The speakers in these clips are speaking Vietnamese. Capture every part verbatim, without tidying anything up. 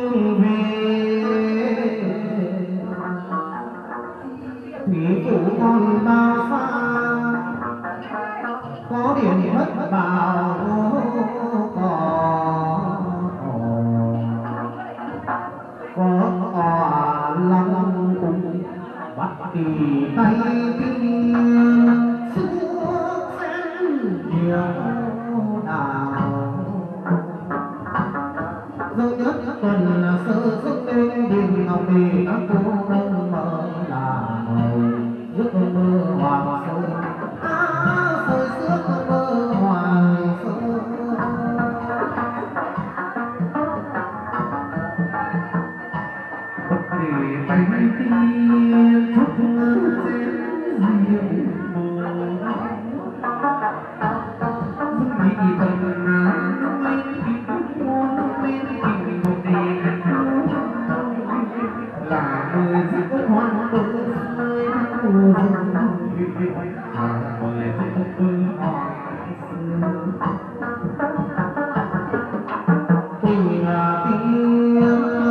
đường về thủy phủ còn bao xa có điểm thất bảo có có tòa lăng cùng bắt kỳ tay kia suốt sáng nhiều đào dấu nhất tuần là sơ xuất lên đền ngọc bì các cô nâng mơ là màu giấc mơ hoàng sơn á sơi giấc mơ hoàng sơn bất kỳ bánh tiên chúc dễ diệu mơ dung nhị tần nắng lên tình muôn lên tình một đêm là mười giấc hoang bơ rơi mùa là mười giấc mơ hoàng sơn tình là tiếng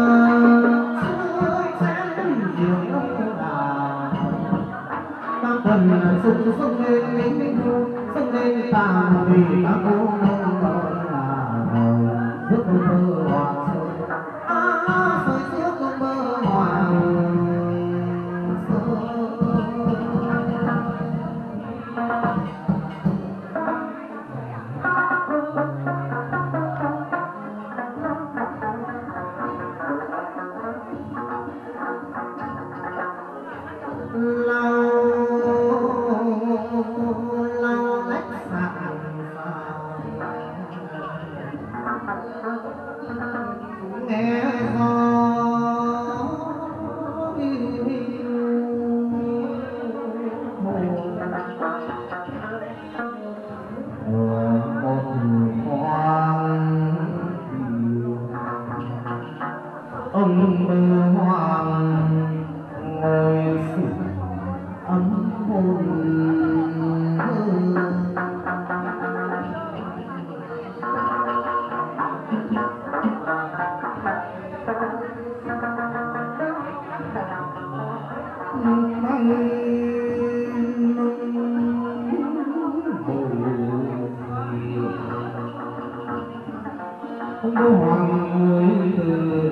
tuần sung sung lên lính sung lên tàng vì các cô nông gọi là giấc mơ hoàng sơn á soi giấc mơ hoàng sơn ông mơ hoàng ngồi phủ ấm hồn ông mơ hoàng ngồi từ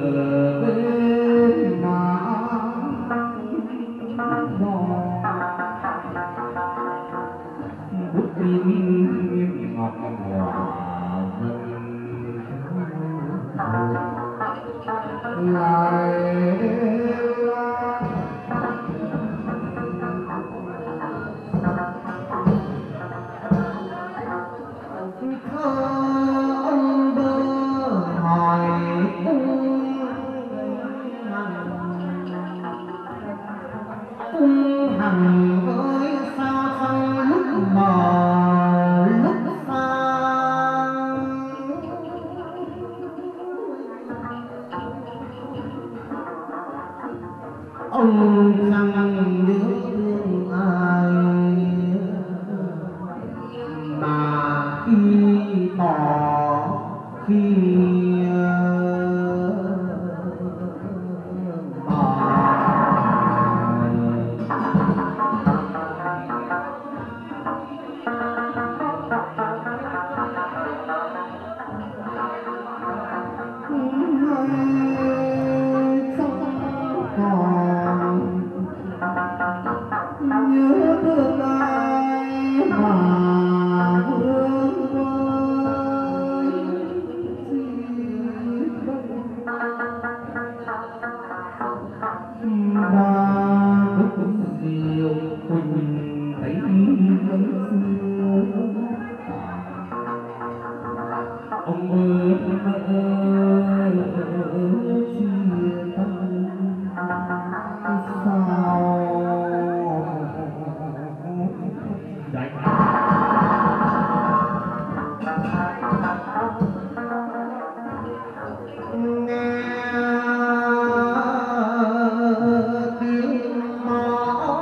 bên nam bút tin ngọc hòa vân lại cung hằng với sao trong lúc mờ lúc xa ông chẳng nhớ thương ai mà khi tỏ khi nhớ thương ai mà vương ơi ba khúc diệu quỳnh thấy mấy xưa ông ơi ơi chia tay sao đại nghe tiếng mõ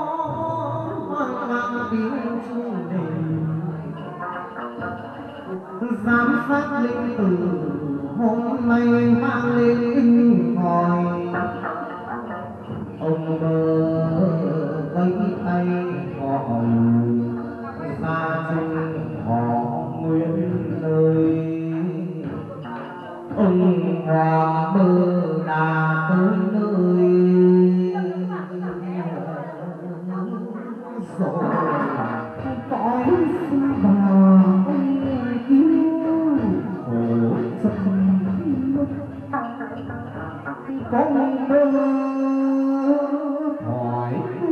mang tiếng chuông đền giám sát linh tử hôm nay mang lên kinh ngòi ông mơ vẫy tay gọi xa chung họ Nguyễn ơi ông hoàng mơ đã tới nơi rồi cõi bà ông cứu khổ sân con mơ hỏi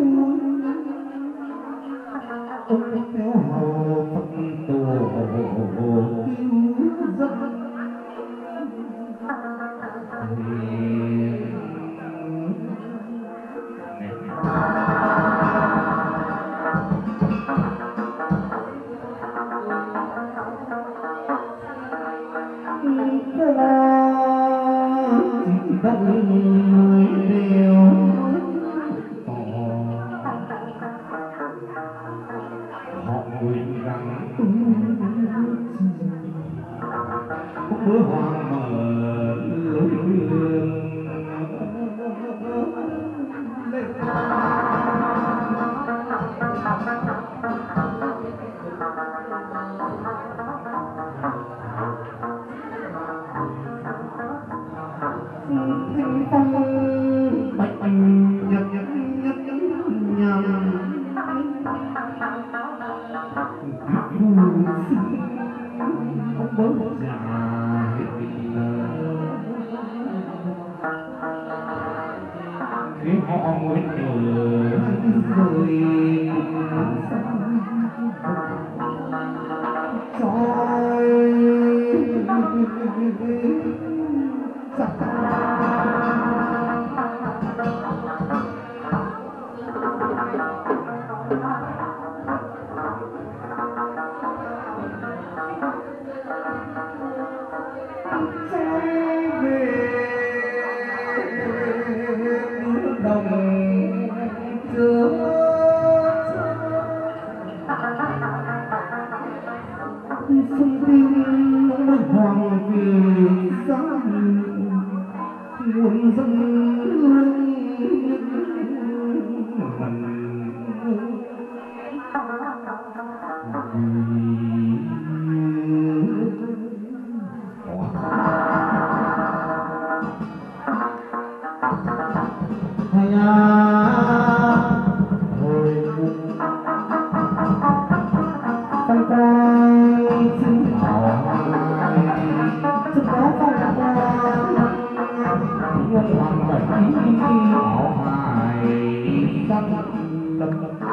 ông theo hầu phật tổ cứu dân đông người đều họ nguyện rằng bữa hoàng mở lối đường thanh phong bạch nhật nhật nhật nhầm ông bố già hết khi họ nguyện rồi sông tin hoàng vì sáng nguồn dân hay à hồi phong quang xin hào xin có phong quang quân hoàng bảy hảo hài sắc lâm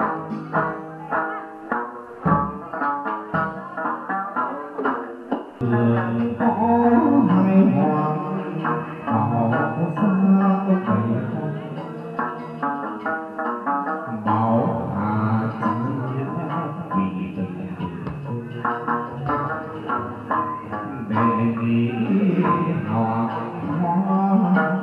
đường có hai hoàng bảo xa bảy bảo hà chính vì tình đề nghị họ hoa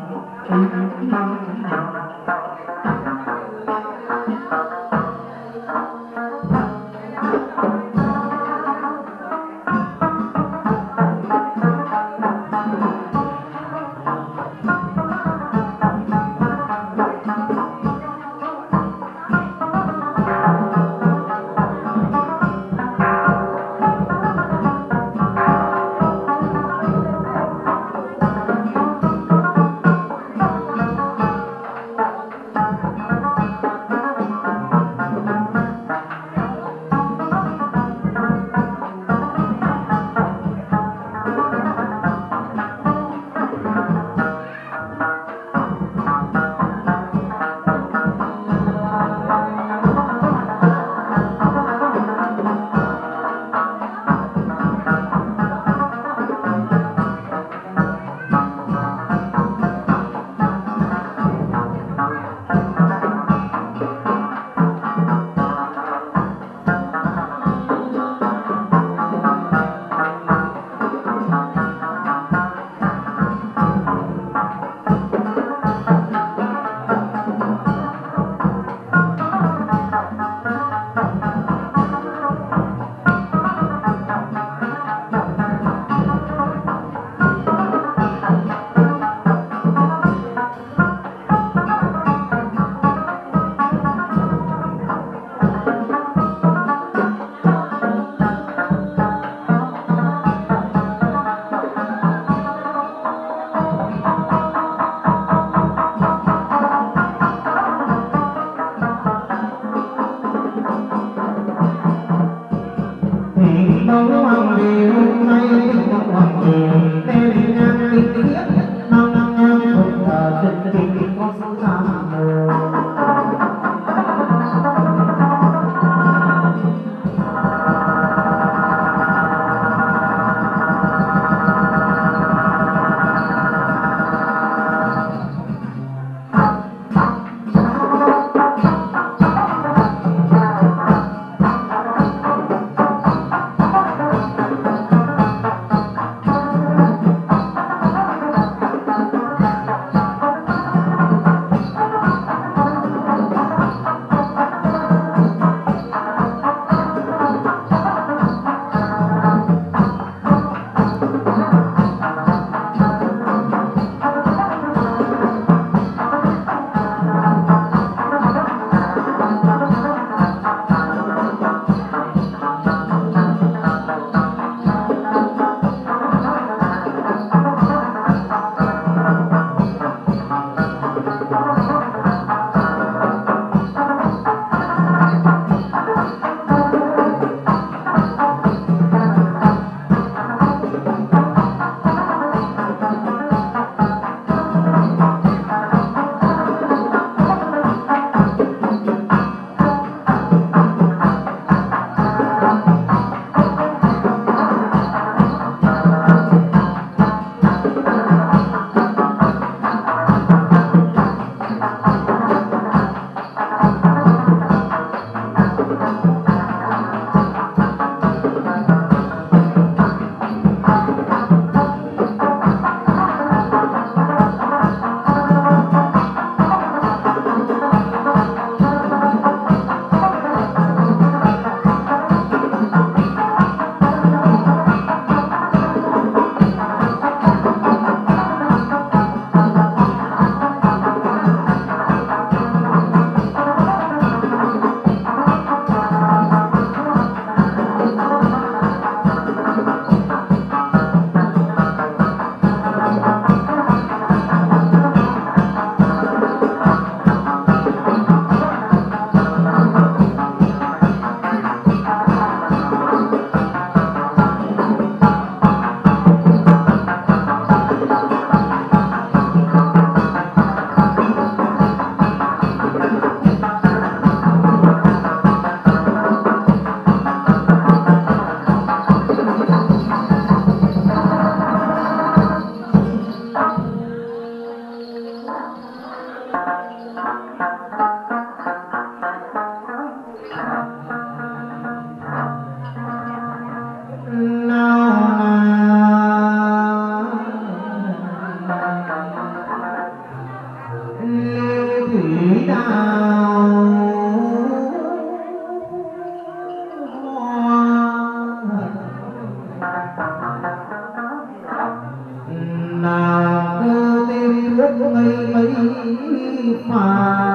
ngây mấy mà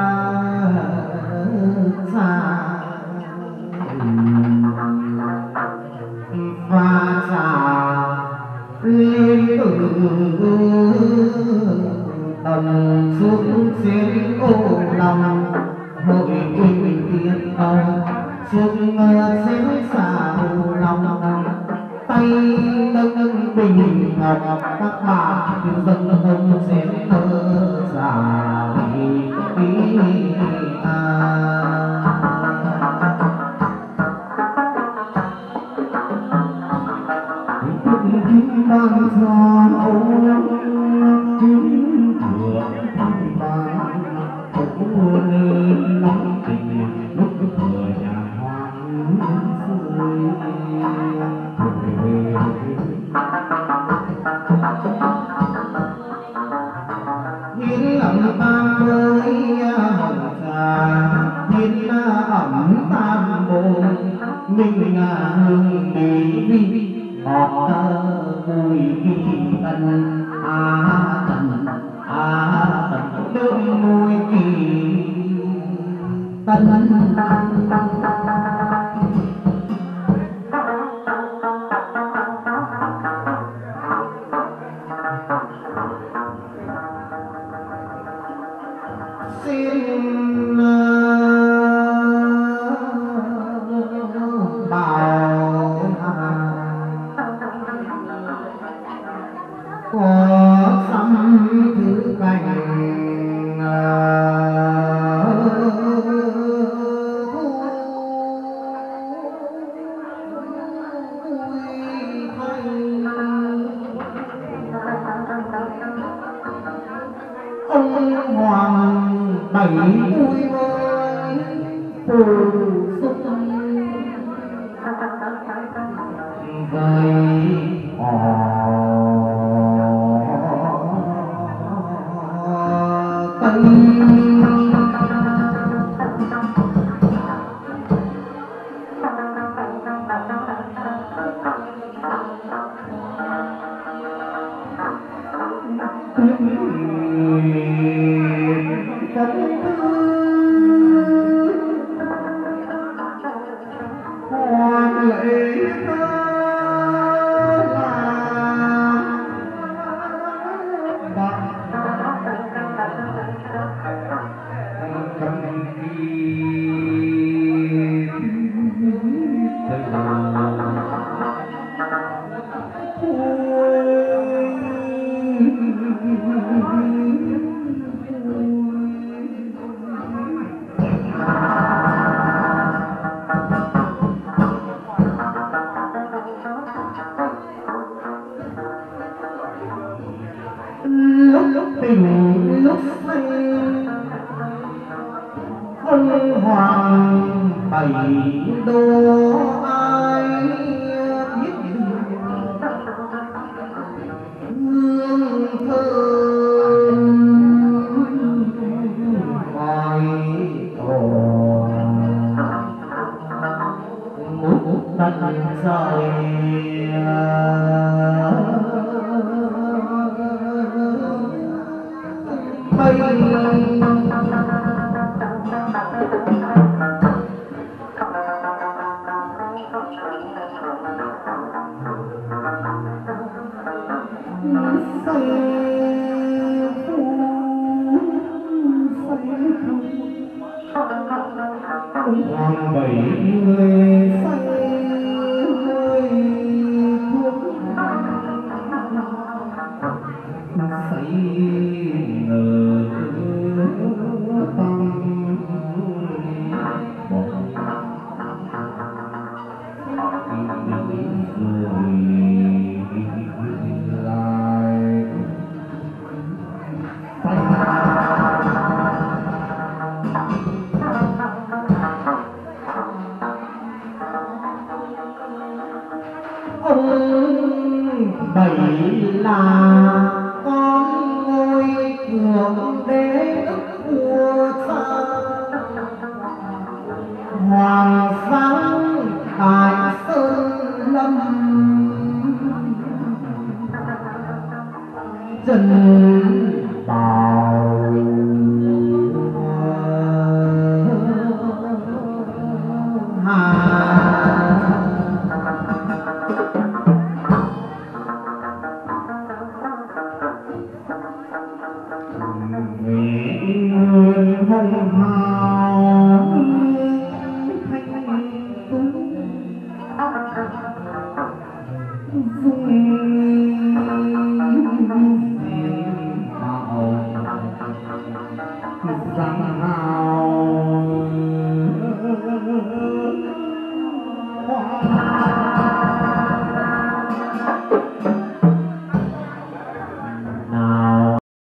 xa và xa lên từ tầm xuống xuyên ô lòng hội quỳnh tiên ông xuống xuyên xa ô lòng tay nâng bình ngọc các bạn dân ông xuyên thơ dài ban cho chính thượng ban cũng lên nóng tình lúc cửa nhà hoang nhìn ẩm tam mới hồng trà nhìn ẩm tam bồn mình hương đi ngọt mùi kỳ tân á tần á tần đơm mùi kỳ tân xin bảo có xăm thứ cành ông hoàng bảy mươi mới phù xúc với họ tây hoàng lệ lúc lúc tình lúc say ông hoàng bảy đô ai biết hương thơm ngoài hồ mút đất rời mây say phu say không hoàng bảy người say hơi thuốc say ngờ tăng bỏ ông bảy là con ngôi thượng đế vua cha hoàng sáng tại sơn lâm trần bảo nguyện hồng hào thanh tú dung hào giang hào